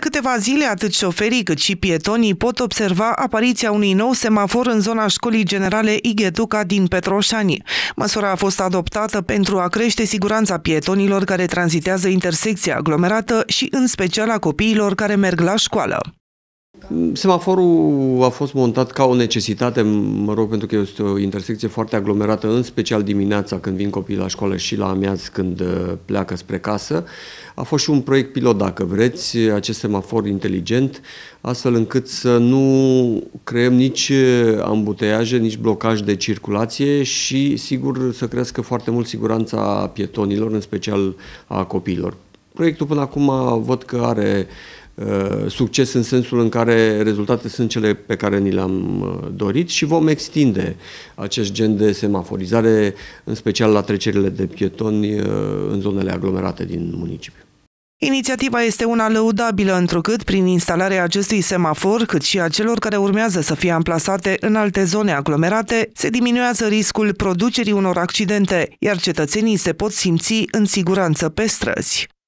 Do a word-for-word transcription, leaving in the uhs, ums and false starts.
câteva zile, atât șoferii cât și pietonii pot observa apariția unui nou semafor în zona Școlii Generale Ighetuca din Petroșani. Măsura a fost adoptată pentru a crește siguranța pietonilor care tranzitează intersecția aglomerată și în special a copiilor care merg la școală. Semaforul a fost montat ca o necesitate, mă rog, pentru că este o intersecție foarte aglomerată, în special dimineața când vin copiii la școală și la amiaz când pleacă spre casă. A fost și un proiect pilot, dacă vreți, acest semafor inteligent, astfel încât să nu creăm nici ambuteiaje, nici blocaj de circulație și, sigur, să crească foarte mult siguranța pietonilor, în special a copiilor. Proiectul până acum văd că are succes în sensul în care rezultate sunt cele pe care ni le-am dorit și vom extinde acest gen de semaforizare, în special la trecerile de pietoni în zonele aglomerate din municipiu. Inițiativa este una lăudabilă, întrucât prin instalarea acestui semafor, cât și a celor care urmează să fie amplasate în alte zone aglomerate, se diminuează riscul producerii unor accidente, iar cetățenii se pot simți în siguranță pe străzi.